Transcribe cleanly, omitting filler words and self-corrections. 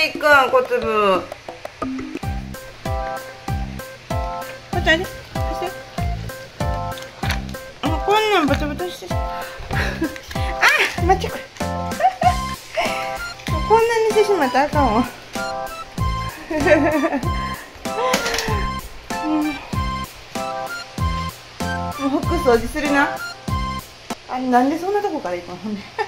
いっくん、小粒。こっちあれ貸して。こんなんブツブツして。あ、待ってこれ。こんなにしてしまったらあかんわ。もう服掃除するな。あれなんでそんなとこから行くのほんで。